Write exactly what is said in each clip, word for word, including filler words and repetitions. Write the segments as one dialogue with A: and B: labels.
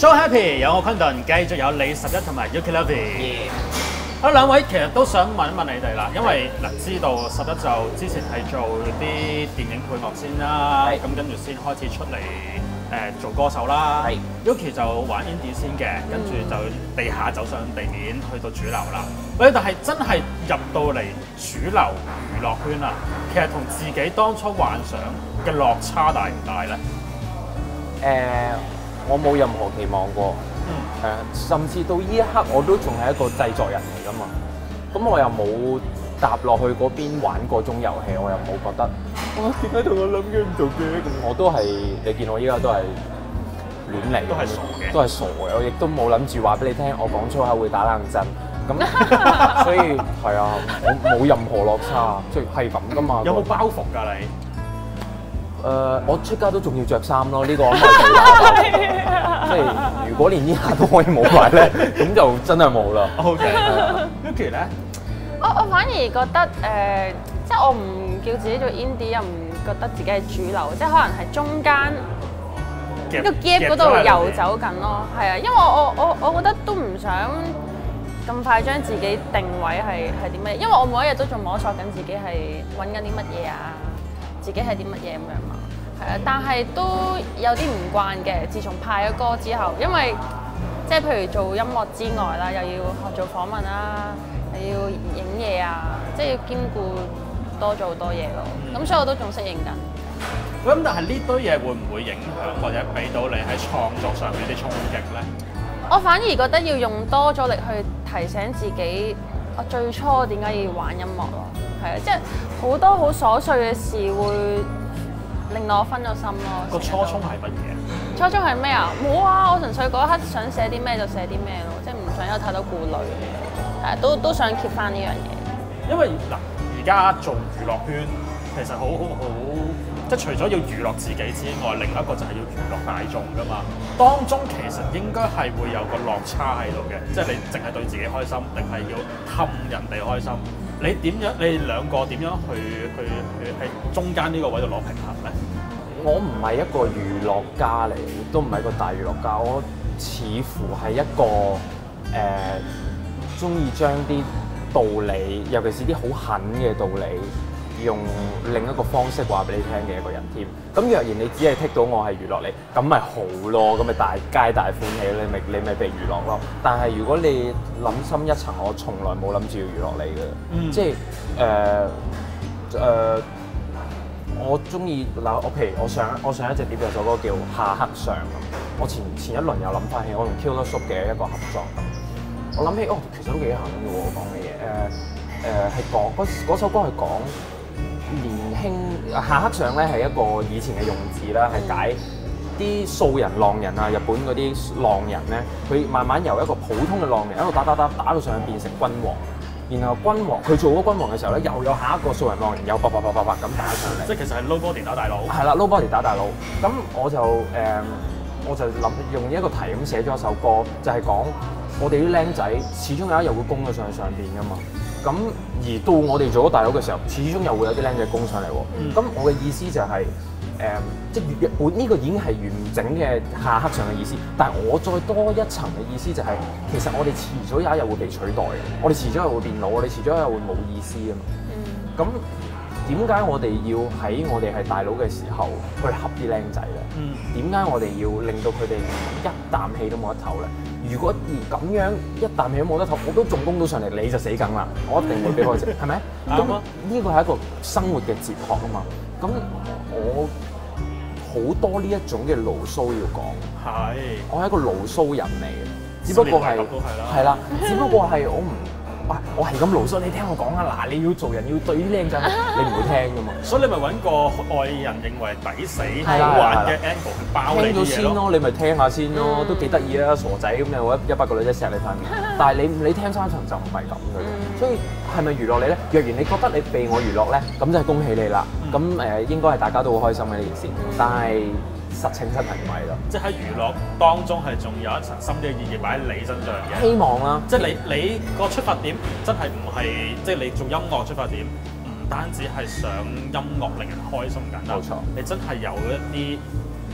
A: So Happy 有我昆頓，繼續有李十一同埋 Yuki Lovey。好，兩位其實都想問一問你哋啦，因為嗱知道十一就之前係做啲電影配樂先啦，咁跟住先開始出嚟誒做歌手啦。Yuki 就玩 indie 先嘅，跟住就地下走上地面去到主流啦。喂，但係真係入到嚟主流娛樂圈啊，其實同自己當初幻想嘅落差大唔大咧？
B: 誒、呃，我冇任何期望過，嗯，係啊，甚至到呢一刻我都仲係一個製作人嚟㗎嘛，咁我又冇踏落去嗰邊玩嗰種遊戲，我又冇覺得，哇，點解同我諗嘅唔同嘅？咁我都係，你見我依家都係亂嚟，
A: 都係傻嘅，都
B: 係傻嘅，我亦都冇諗住話俾你聽，我講粗口會打冷震。咁所以係啊，我冇任何落差，即係咁㗎嘛。
A: 有冇包袱㗎你？
B: 誒、呃，我出街都仲要着衫咯，呢、這個咁嘅即係如果連呢下都可以冇埋咧，咁就真係冇啦。
A: OK，Yuki 咧，
C: 我我反而覺得誒、呃，即係我唔叫自己做 indie， 又唔覺得自己係主流，即係可能係中間呢個 gap 嗰度遊走緊咯。係啊，因為我我我我覺得都唔想咁快將自己定位係係點咩，因為我每一日都仲摸索緊自己係揾緊啲乜嘢啊。自己係啲乜嘢咁樣嘛，係啊，但係都有啲唔慣嘅。自從派咗歌之後，因為即係譬如做音樂之外啦，又要學做訪問啦，又要影嘢啊，即係要兼顧多做好多嘢咯。咁、嗯、所以我都仲適應緊。
A: 咁但係呢堆嘢會唔會影響或者俾到你喺創作上面啲衝擊咧？
C: 我反而覺得要用多咗力去提醒自己，我最初點解要玩音樂咯。係啊，即係好多好瑣碎嘅事會令到我分咗心咯。
A: 個初衷係乜嘢？
C: 初衷係咩啊？冇啊！我純粹嗰一刻想寫啲咩就寫啲咩咯，即係唔想有太多顧慮。係都都想 keep 翻呢樣嘢。
A: 因為嗱，而家做娛樂圈其實好好好，即係除咗要娛樂自己之外，另一個就係要娛樂大眾㗎嘛。當中其實應該係會有個落差喺度嘅，即係你淨係對自己開心，定係要氹人哋開心？你點樣？你哋兩個點樣去去去喺中間呢個位度攞平衡咧？
B: 我唔係一個娛樂家嚟，亦都唔係一個大娛樂家。我似乎係一個誒，中意將啲道理，尤其是啲好狠嘅道理，用另一個方式話俾你聽嘅一個人添。咁若然你只係剔到我係娛樂你，咁咪好咯，咁咪大皆大歡喜，你咪你咪被娛樂咯。但係如果你諗深一層，我從來冇諗住要娛樂你嘅，嗯、即係誒誒，我中意嗱，我譬如我上我上一隻碟有首歌叫《下克上》咁，我前前一輪又諗翻起我同 Killer Soup 嘅一個合作咁，我諗起哦，其實都幾狠嘅喎，講嘅嘢誒誒係講嗰首歌係講。年輕下克上咧係一個以前嘅用字啦，係解啲素人浪人啊，日本嗰啲浪人咧，佢慢慢由一個普通嘅浪人一路打打打打到上去變成君王，然後君王佢做咗君王嘅時候咧，又有下一個素人浪人又啪啪啪啪啪咁打上嚟，
A: 即係其實係 nobody 打大佬。係
B: 啦 ，nobody 打大佬。咁我就誒、呃，我就諗用呢一個題咁寫咗一首歌，就係、是、講我哋啲僆仔始終有一日會攻到上去上邊噶嘛。咁而到我哋做咗大佬嘅時候，始終又會有啲僆仔攻上嚟喎。咁、嗯、我嘅意思就係、是、誒、呃，即係日本呢個已經係完整嘅下克上嘅意思。但係我再多一層嘅意思就係、是，其實我哋遲早有一日會被取代嘅。我哋遲早係會變老，我哋遲早有一日會冇意思啊嘛。咁點解我哋要喺我哋係大佬嘅時候去恰啲僆仔咧？點解、嗯、我哋要令到佢哋一啖氣都冇得唞咧？如果而咁樣一啖氣都冇得唞，我都仲攻到上嚟，你就死梗啦！我一定會俾佢食，係咪？咁呢個係一個生活嘅哲學啊嘛。咁我好多呢一種嘅牢騷要講，係是我係一個牢騷人嚟嘅，只不過係係啦，只不過係我唔。喂，我係咁牢騷，你聽我講啊！嗱，你要做人要對啲靚仔，你唔會聽噶嘛。所以你咪揾個外人認為抵死好玩嘅 angle 去包你啲嘢咯。聽咗先咯，你咪聽下先咯，都幾得意啊！傻仔咁樣，我一百個女仔錫你塊面，但係你你聽三層就唔係咁嘅。所以係咪娛樂你咧？若然你覺得你被我娛樂咧，咁就係恭喜你啦。咁誒應該係大家都好開心嘅呢件事，但係。實情真係唔係咯，即係喺娛樂當中係仲有一層深啲嘅意義擺喺你身上嘅。希望啦，即係你你個出發點真係唔係，即係你做音樂出發點唔單止係想音樂令人開心簡單。冇錯，你真係有一啲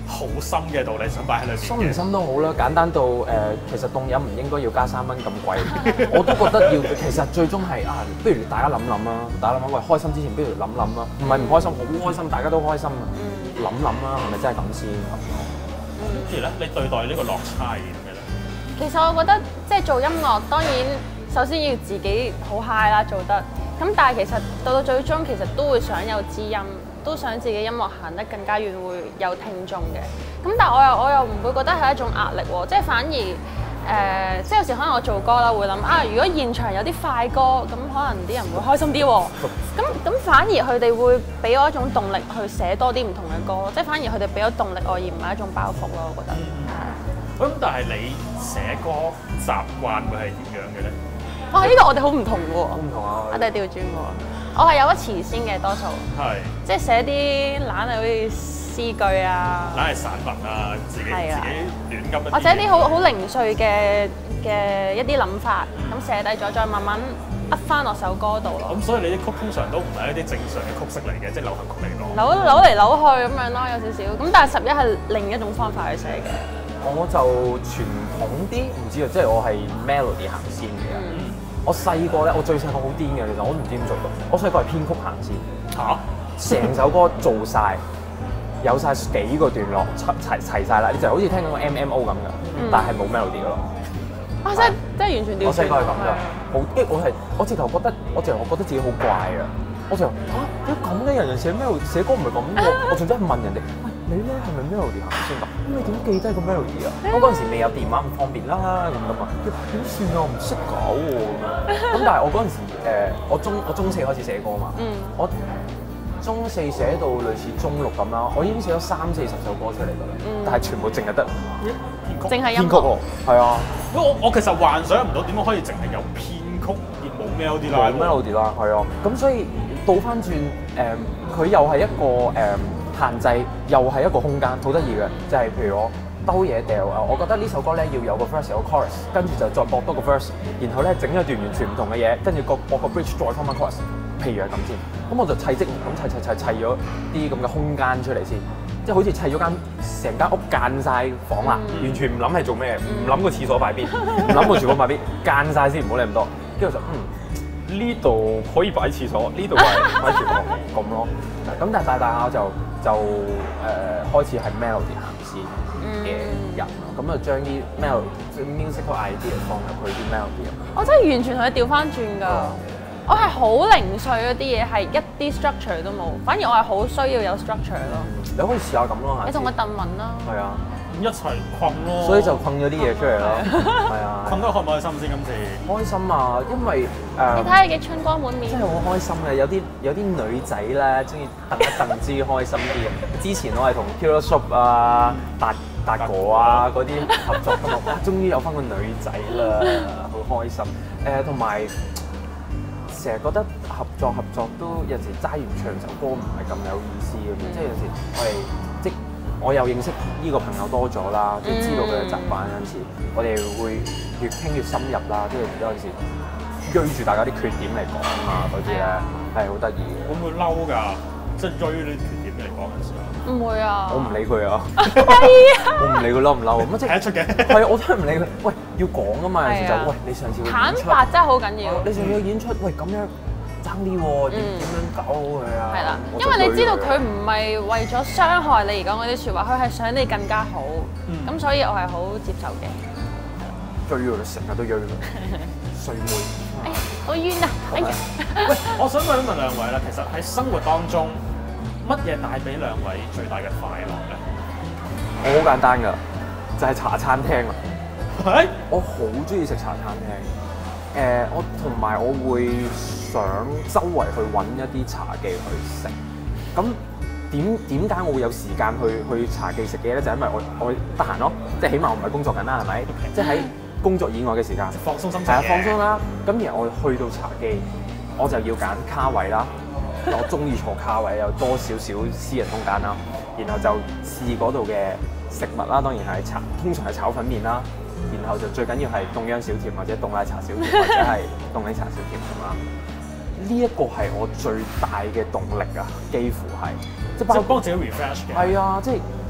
A: 好深嘅道理想擺喺裏邊嘅。
B: 深唔深都好啦，簡單到誒、呃，其實凍飲唔應該要加三蚊咁貴，我都覺得要。其實最終係啊，不如大家諗諗啦，大家諗諗，喂，開心之前不如諗諗啦，唔係唔開心，好開心，大家都開心啊，諗諗啦，係咪真係咁先咁咯？
A: 跟住咧，你對待呢個落差係點嘅咧？
C: 其實我覺得即係做音樂，當然首先要自己好 high 啦，做得。咁但係其實到到最終，其實都會想有知音，都想自己音樂行得更加遠，會有聽眾嘅。咁但係我又我又唔會覺得係一種壓力喎，即係反而誒、呃，即係有時可能我做歌啦，會諗啊，如果現場有啲快歌，咁可能啲人會開心啲喎。咁咁反而佢哋會俾我一種動力去寫多啲唔同嘅歌，即係反而佢哋俾咗動力我，而唔係一種包袱咯。我覺得。
A: 咁、嗯、但係你寫歌習慣會係點樣嘅咧？
C: 哇！呢、這個我哋好唔同喎，
B: 好唔同啊！
C: 我哋調轉喎，我係有咗詞先嘅多數，
A: 係
C: 即係寫啲懶係好似詩句啊，
A: 懶係散文啊，自己自己亂噏一啲，
C: 或者啲好好零碎嘅嘅一啲諗法，咁寫低咗，再慢慢噏翻落首歌度咯。
A: 咁所以你啲曲通常都唔係一啲正常嘅曲式嚟嘅，即係流行曲嚟講。
C: 扭扭嚟扭去咁樣咯，有少少。咁但係十一係另一種方法去寫嘅。
B: 我就傳統啲，唔知啊，即係我係 melody 行先嘅。嗯我細個咧，我最細個好癲嘅，其實我都唔知點做到。我細個係編曲行先，嚇，成首歌做晒，有晒幾個段落齊齊齊曬啦，你就好似聽緊個 M M O 咁嘅，嗯、但係冇 melody 嘅咯。
C: 啊，即係即係完全調轉。
B: 我細個係咁㗎，好，跟住我係我直頭覺得，我直頭覺得自己好怪啊！我就嚇點解咁嘅人人寫 melody 寫歌唔係咁喎？我仲真係問人哋。你咧係咪 melody 行先㗎？咁你點記低個 melody 啊？我嗰陣時未有電話咁方便啦，咁㗎嘛。點算啊？我唔識搞喎咁樣。咁但係我嗰陣時誒，我中我中四開始寫歌嘛。嗯。我中四寫到類似中六咁啦，我已經寫咗三四十首歌出嚟㗎啦。嗯。但係全部淨係得編曲。
C: 淨係音樂。編
B: 曲喎。係啊。
A: 我我其實幻想唔到點解可以淨係有編曲而冇 melody 啦。
B: 冇 melody 啦，係啊。咁所以倒翻轉誒，佢又係一個誒。限制又係一個空間，好得意嘅，就係、是、譬如我兜嘢掉啊，我覺得呢首歌咧要有個 verse 有個 chorus，跟住就再播多個 verse，然後咧整一段完全唔同嘅嘢，跟住個播個 bridge 再翻翻 chorus，譬如係咁先，咁我就砌積咁砌砌砌砌咗啲咁嘅空間出嚟先，即係好似砌咗間成間屋間晒房啦，嗯、完全唔諗係做咩，唔諗個廁所擺邊，唔諗個廚房擺邊，間晒先，唔好理咁多，跟住就嗯。呢度可以擺廁所，呢度係擺廚房咁咯。咁但係大大下就就誒、呃、開始係 melody 行先嘅人咯。咁就將啲 melody musical idea 放入去啲 melody 入面。我真係完全同佢調翻轉㗎。嗯、我係好零碎嗰啲嘢，係一啲 structure 都冇。反而我係好需要有 structure 咯。你可以試下咁咯。你同我鄧文啦。係啊。
A: 一齊困咯，
B: 所以就困咗啲嘢出嚟咯，係啊，
A: 困得開唔開心先今次？
B: 開心啊，因為誒，
C: 你睇下你幾春光滿面，
B: 真係好開心嘅。有啲有啲女仔咧，中意蹬一蹬至開心啲嘅。之前我係同 Killer Shop 啊、達達哥啊嗰啲合作㗎嘛，哇！終於有翻個女仔啦，好開心。誒，同埋成日覺得合作合作都有時齋完唱首歌唔係咁有意思咁樣，即係有時我係即。我又認識呢個朋友多咗啦，即係知道佢嘅習慣有陣時，我哋會越傾越深入啦，即係有陣時追住大家啲缺點嚟講啊嗰啲咧，係好得意嘅。會
A: 唔會嬲㗎？即係追呢啲缺點嚟講嘅時候。
C: 唔會啊！
B: 我唔理佢啊！我唔理佢嬲唔嬲，乜即係
A: 睇得出嘅。係
B: 啊，我真係唔理佢。喂，要講㗎嘛，有時就喂你上次嘅演出，
C: 坦白真係好緊要。
B: 你上次嘅演出，喂咁樣。爭啲喎，點點樣搞佢啊？
C: 係啦，因為你知道佢唔係為咗傷害你而講嗰啲説話，佢係想你更加好，咁、嗯、所以我係好接受嘅。
B: 追佢成日都追佢，衰妹。
C: 哎呀，好冤啊！哎呀，
A: 喂，我想問一問兩位啦，其實喺生活當中，乜嘢帶俾兩位最大嘅快樂咧？
B: 我好簡單㗎，就係、是、茶餐廳啦。係是，我好中意食茶餐廳。誒、呃，我同埋我會想周圍去揾一啲茶記去食。咁點點解我會有時間去去茶記食嘢咧？就係、因為我我得閒咯，即係起碼我唔係工作緊啦，係咪？即係喺工作以外嘅時間
A: 放鬆心情。
B: 係啊，放鬆啦。咁然後我去到茶記，我就要揀卡位啦。我中意坐卡位，有多少少私人空間啦。然後就試嗰度嘅食物啦，當然係茶，通常係炒粉麵啦。然後就最緊要係凍央小甜或者凍奶茶小甜或者係凍檸茶小甜咁啦。呢一個係我最大嘅動力啊，幾乎係即係幫
A: 幫自己 refresh 嘅。
B: 係啊，即係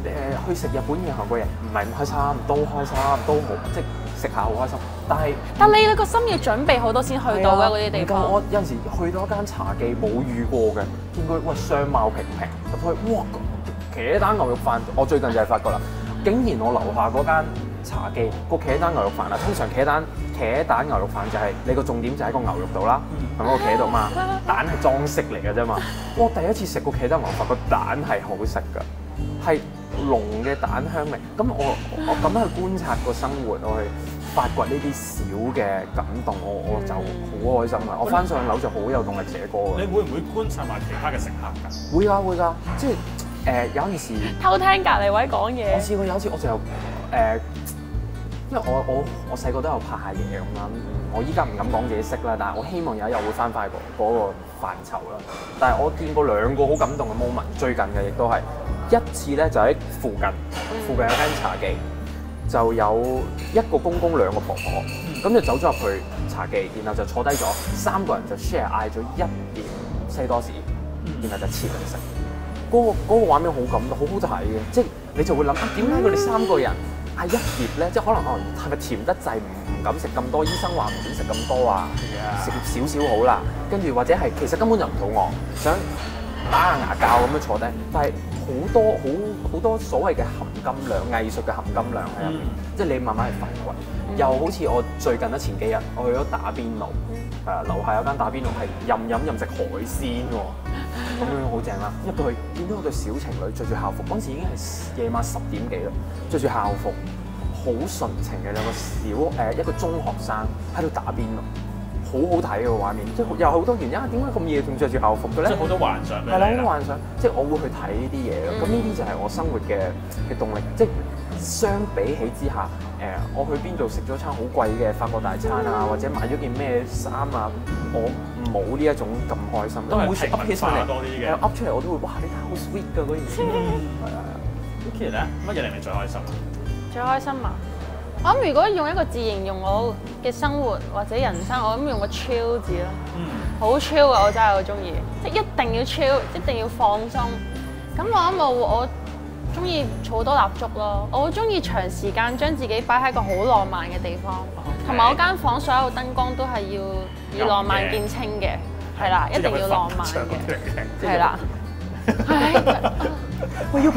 B: 誒去食日本嘢、韓國嘢唔係唔開心，都開心，都好即係食下好開心。但係
C: 但你個心要準備好多先去到嘅嗰啲地方。
B: 我有陣時去到一間茶記冇遇過嘅，見佢喂相貌平平入去，哇！茄蛋牛肉飯，我最近就係發覺啦，竟然我樓下嗰間茶記個茄蛋牛肉飯啊，通常茄蛋茄蛋牛肉飯就係、是、你個重點就喺個牛肉度啦，喺個茄度嘛，蛋係裝飾嚟嘅啫嘛。我第一次食個茄蛋牛肉飯，個蛋係好食㗎，係濃嘅蛋香味。咁我我咁樣去觀察個生活，我去發掘呢啲小嘅感動，我我就好開心啊！我翻上樓就好有動力寫歌㗎。
A: 你會唔會觀察埋其他嘅食客㗎？
B: 會㗎會㗎，即係誒、呃、有陣時
C: 偷聽隔離位講嘢。
B: 我試過有一次我就誒。呃因為我我我細個都有拍下嘢咁啦，我依家唔敢講自己識啦，但係我希望有一日會翻返去嗰個範疇啦。但係我見過兩個好感動嘅 moment， 最近嘅亦都係一次咧，就喺附近，附近有間茶記，就有一個公公兩個婆婆，咁就走咗入去茶記，然後就坐低咗，三個人就 share 嗌咗一碟西多士，然後就切嚟食。嗰個嗰個畫面好感動，好好睇嘅，即係你就會諗啊，點解佢哋三個人嗌一碟咧，即係可能哦，係咪甜得滯唔唔敢食咁多？醫生話唔准食咁多啊，食少少好啦。跟住或者係其實根本就唔肚餓，想打下牙骹咁樣坐低。但係好多好好多所謂嘅含金量、藝術嘅含金量喺入面，嗯、即係你慢慢去發掘。嗯、又好似我最近咧前幾日我去咗打邊爐，係啊，樓下有間打邊爐係任飲任食海鮮喎。咁樣好正啦！入到去見到個對小情侶着住校服，嗰陣時已經係夜晚十點幾啦，着住校服，好純情嘅兩個小誒、呃、一個中學生喺度打邊爐，好好睇嘅畫面，即係有好多原因啊！點解咁夜仲着住校服嘅咧？
A: 即係好多幻想。
B: 係啦，好多幻想，即係我會去睇呢啲嘢咯。咁呢啲就係我生活嘅嘅動力，即係相比起之下，誒、呃、我去邊度食咗餐好貴嘅法國大餐啊，或者買咗件咩衫啊，我冇呢一種咁開心，
A: 都係
B: 每次 up 起上嚟
A: 多啲嘅
B: ，up 出嚟我都會哇！你睇好 sweet 㗎嗰件事，係啊。
A: Yuki 咧，乜嘢令你最開心啊？
C: 最開心啊！我諗如果用一個字形容我嘅生活或者人生，我諗用個 chill 字啦。嗯。好 chill 啊！我真係好中意，即係一定要 chill，一定要放鬆。咁我諗我我中意儲多蠟燭咯，我好中意長時間將自己擺喺一個好浪漫嘅地方，同埋 Okay. 我間房所有燈光都係要以浪漫見稱嘅，係啦，一定要浪漫嘅，係啦。
B: 喂 Yuki，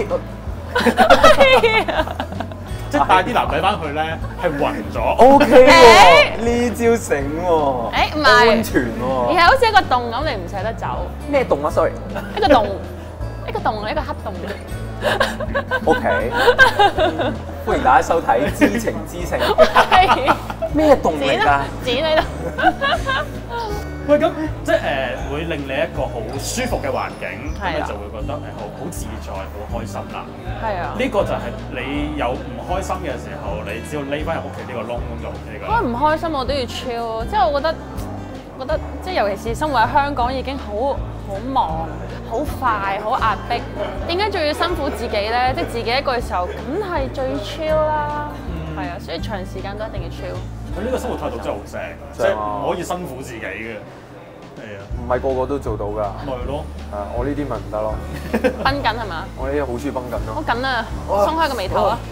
A: 即係帶啲男仔翻去咧，係暈咗。O
B: K 喎，呢招醒喎。
C: 誒唔係
B: 安全喎。
C: 而係好似一個洞咁，你唔捨得走。
B: 咩洞啊 ？Sorry。
C: 一個洞，一個洞，一個黑洞。
B: O K。歡迎大家收睇《知情知性》。咩洞嚟㗎？
C: 剪喺度。
A: 喂，咁即係誒、呃、會令你一個好舒服嘅環境，咁你就會覺得誒好好自在、好開心啦。係啊，呢個就係你有唔開心嘅時候，你只要匿翻入屋企呢個窿咁就 O K 㗎。我唔開心我都要 chill，即係我覺得覺得即係尤其是生活喺香港已經好好忙、好快、好壓迫，點解仲要辛苦自己咧？即係自己一個嘅時候，梗係最 chill 啦。係、嗯、啊，所以長時間都一定要 chill。佢呢個生活態度真係好正，即係唔可以辛苦自己嘅。係啊，唔係個個都做到㗎。咪係咯。係啊，我呢啲咪唔得咯。繃緊係嘛？我呢啲好中意繃緊咯。好緊啊！鬆開個眉頭啊！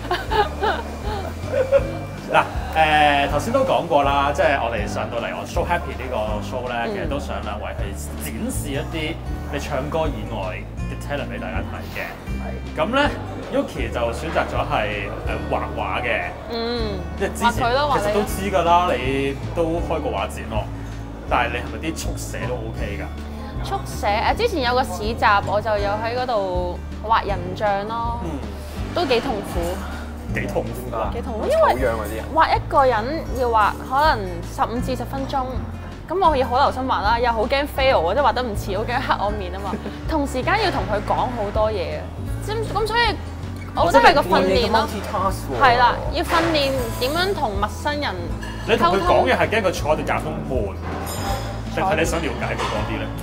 A: 嗱，誒頭先都講過啦，即係我哋上到嚟我 So Happy 呢個 show 咧，其實都想兩位去展示一啲你唱歌以外嘅 talent 俾大家睇嘅。係。咁咧。Yuki 就選擇咗係誒畫畫嘅，嗯，即係之前其實都知㗎啦，你都開過畫展咯，但係你係咪啲速寫都 OK 㗎？速寫誒，之前有個市集，我就有喺嗰度畫人像咯，嗯，都幾痛苦，幾痛苦㗎，幾痛苦，因為畫一個人要畫可能十五至十分鐘，咁我要好留心畫啦，又好驚 fail 即係畫得唔似，好驚黑我面啊嘛，同時間要同佢講好多嘢，咁所以。我覺得係個訓練咯，係啦，要訓練點樣同陌生人溝通。你同佢講嘢係驚佢坐喺度夾風悶，定係你想了解佢多啲咧？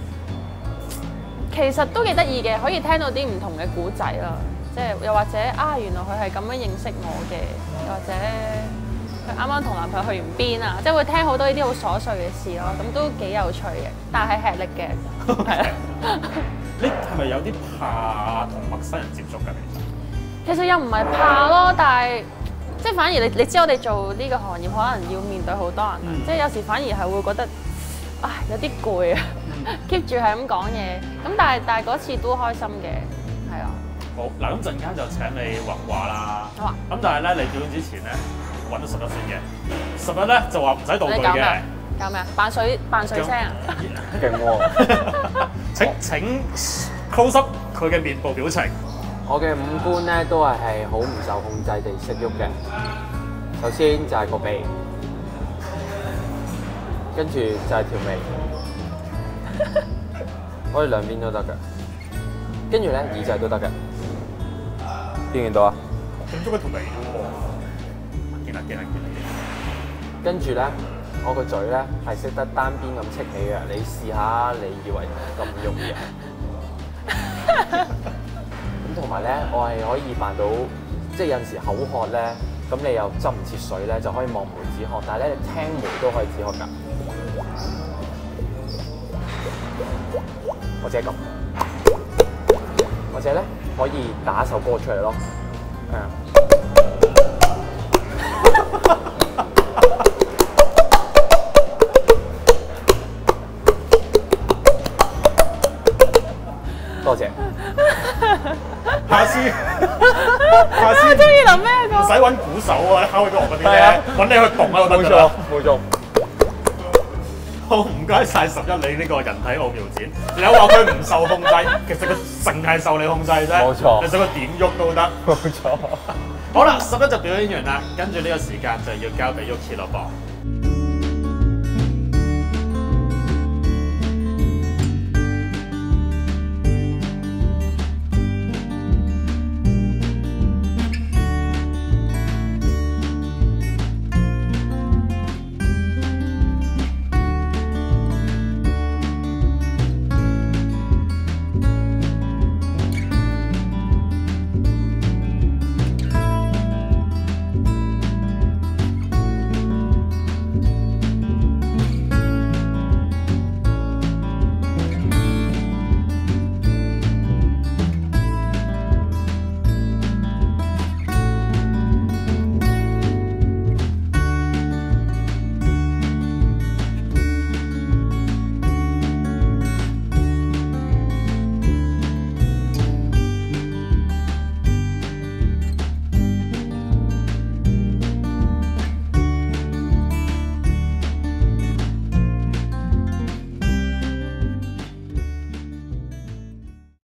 A: 其實都幾得意嘅，可以聽到啲唔同嘅古仔啦，即係又或者啊，原來佢係咁樣認識我嘅，又或者佢啱啱同男朋友去完邊啊，即係會聽好多呢啲好瑣碎嘅事咯，咁都幾有趣嘅，但係吃力嘅。係啊，你係咪有啲怕同陌生人接觸㗎？其實？
C: 其實又唔係怕咯，但係即係反而你你知我哋做呢個行業，可能要面對好多人，嗯、即係有時反而係會覺得唉有啲攰啊，keep 住係咁講嘢。咁但係但係嗰次都開心嘅，係啊。
A: 好嗱，咁陣間就請你畫畫啦。好啊。咁但係咧，你表演之前咧揾咗十一先嘅，十一咧就話唔使道具嘅。
C: 搞咩啊？扮水扮水聲啊！
B: 勁喎！
A: 請請 close up 佢嘅面部表情。
D: 我嘅五官咧都係係好唔受控制地識喐嘅。首先就係個鼻，跟住就係條眉，可以兩邊都得嘅。跟住咧耳仔都得嘅。見唔見到啊？
A: 整咗佢條眉喎。見啦見啦見啦！
D: 跟住咧。我個嘴咧係識得單邊咁戚起嘅，你試下，你以為咁容易啊？咁同埋咧，我係可以扮到，即係有陣時口渴咧，咁你又執唔切水咧，就可以望梅止渴，但係咧你聽梅都可以止渴㗎，或者咁，或者咧可以打首歌出嚟咯，係啊。多謝。
A: 下次，下次。
C: 我中意諗咩個？
A: 唔使揾鼓手啊，敲起個樂嗰啲咧，揾你去動啊，我得㗎啦。
B: 冇錯。
A: 好，唔該晒十一你呢個人體奧妙展。你有話佢唔受控制，其實佢淨係受你控制啫。
B: 冇錯。
A: 你想佢點喐都得。
B: 冇錯。
A: 好啦，十一就表演完啦，跟住呢個時間就要交俾 Yuki 咯噃。